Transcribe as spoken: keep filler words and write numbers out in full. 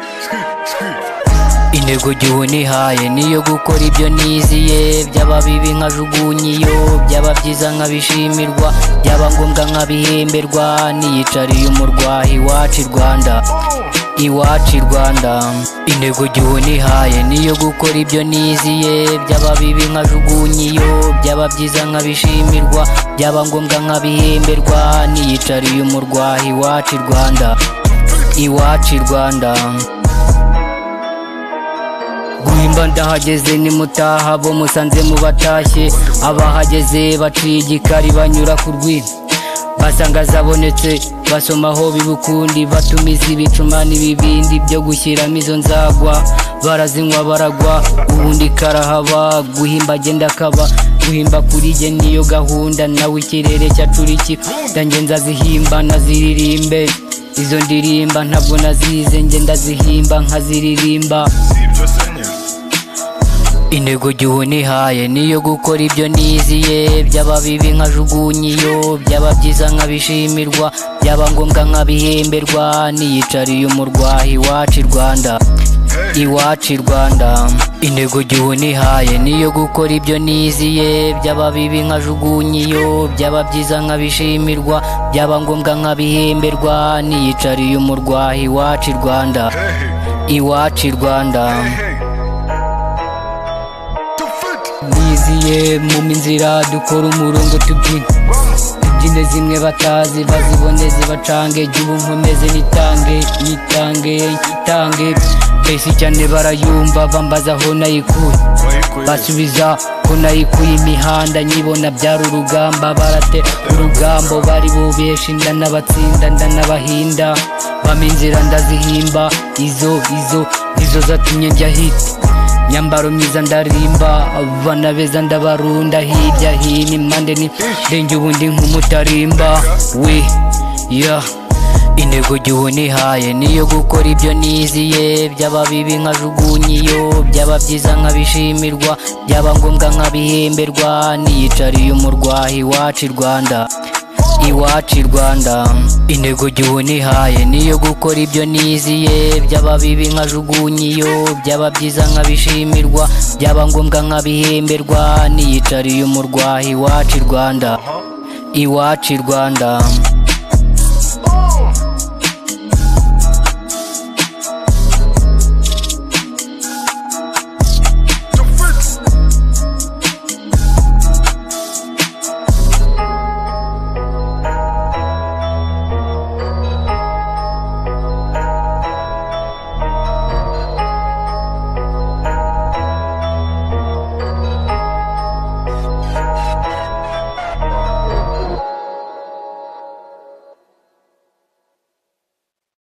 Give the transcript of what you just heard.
Intego gihu nihaye niyo gukora ibyo niziye, byaba bibi nkajugunya iyo, byaba byiza nkabishimirwa, byaba ngombwa nkabihemberwa, niyicariye umurwayi iwacu i Rwanda, iwacu i Rwanda. Intego gihu nihaye niyo gukora ibyo niziye, byaba bibi nkajugunya iyo, byaba byiza nkabishimirwa, byaba ngombwa nkabihemberwa, niyicariye umurwayi iwacu i Rwanda, iwacu i Rwanda. Guhimba ndahageze nimutaha bo musanze mubatashye, abahageze baciye igikari banyura ku rwina, basanga zabonetse basomaho bibukundi, batumiza ibicuma n'ibibindi byo gushyiramo izo nzagwa, barazinywa baragwa ubundi karahaba. Guhimba agenda kaba, guhimba kuri jye niyo gahunda, nawe ikirere cyacuriki ndanjye nzazihimba naziririmbe, izo ndirimba ntabwo nazize njye ndazihimba nkaziririmba. Intego gihu nihaye niyo gukora ibyo niziye, byaba bibi nkajugunya iyo, byaba byiza nkabishimirwa, byaba ngombwa nkabihemberwa, niyicariye umurwayi iwacu i Rwanda, iwacu i Rwanda. Intego gihu nihaye niyo gukora ibyo niziye, byaba bibi nkajugunya iyo, byaba byiza nkabishimirwa, byaba ngombwa nkabihemberwa, niyicariye umurwayi iwacu i Rwanda, iwacu i Rwanda. Niziye mu minzira dukora umurongo tubyine, tubyine zimwe batazi bazibone zibacange, gihu nkomeze nitange, nitange, nitange. Besi cyane barayumva bambaza aho nayikuye, basubiza ko nayikuye imihanda, nyibona byari urugamba, barate urugambo bari bubeshe ndanabatsinda ndanabahinda, bama inzira ndazihimba, izo izo nizo zatumye njya hiti, nyambaro myiza ndarimba, abana beza ndabarunda, hirya hino impande ni ndenge ubundi nk'umutarimba we ya. Intego gihu nihaye niyo gukora ibyo niziye, byaba bibi nkajugunya iyo, byaba byiza nkabishimirwa, byaba ngombwa nkabihemberwa, niyicariye umurwayi iwacu i Rwanda, iwacu i Rwanda. Intego gihu nihaye niyo gukora ibyo niziye, byaba bibi nkajugunya iyo, byaba byiza nkabishimirwa, byaba ngombwa nkabihemberwa, niyicariye umurwayi iwacu i Rwanda, iwacu i Rwanda.